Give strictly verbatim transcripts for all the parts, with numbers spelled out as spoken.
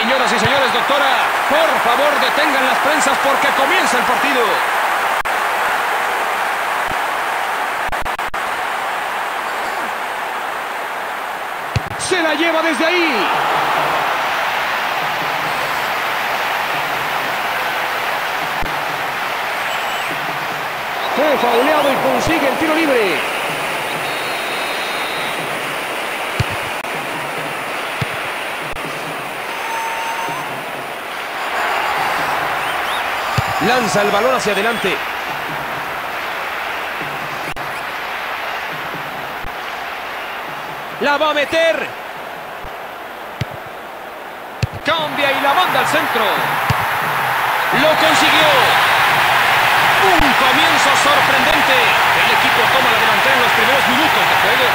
Señoras y señores, doctora, por favor detengan las prensas porque comienza el partido. Se la lleva desde ahí. Fue fauleado y consigue el tiro libre. Lanza el balón hacia adelante. La va a meter. Cambia y la manda al centro. Lo consiguió. Un comienzo sorprendente. El equipo toma la delantera en los primeros minutos de juego.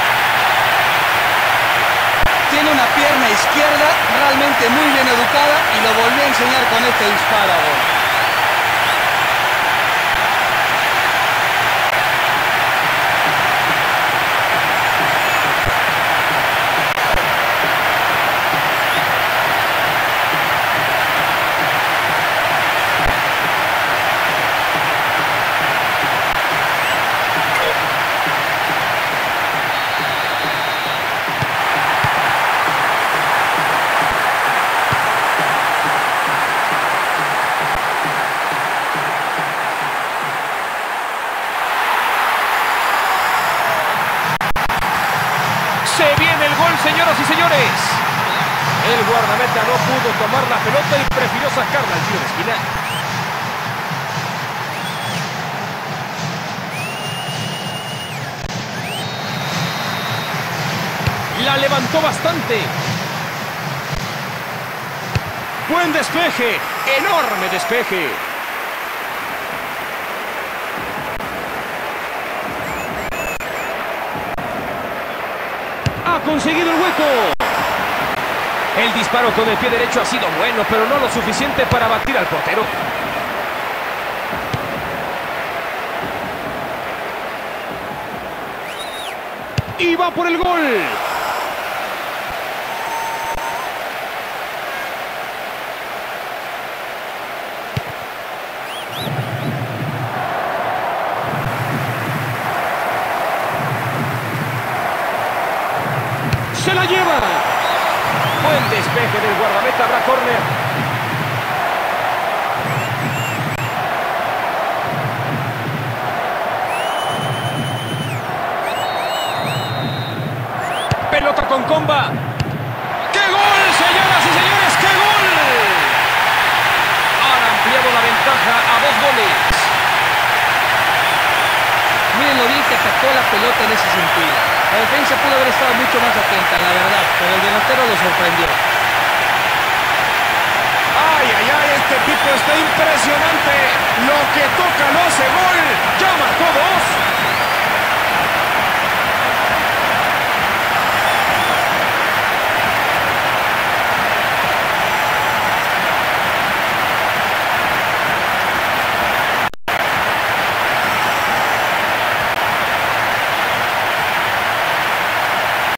Tiene una pierna izquierda realmente muy bien educada y lo volvió a enseñar con este disparo. Se viene el gol, señoras y señores. El guardameta no pudo tomar la pelota y prefirió sacarla al tiro de esquina. La levantó bastante. Buen despeje, enorme despeje. Ha conseguido el hueco. El disparo con el pie derecho ha sido bueno, pero no lo suficiente para batir al portero. Y va por el gol. Se la lleva. Buen despeje del guardameta, habrá córner. Pelota con comba. ¡Qué gol, señoras y señores! ¡Qué gol! Han ampliado la ventaja a dos goles. Miren lo bien que atacó la pelota en ese sentido. La defensa pudo haber estado mucho más atenta, la verdad, pero el delantero lo sorprendió. ¡Ay, ay, ay! Este tipo está impresionante. Lo que toca lo hace gol. Ya marcó dos.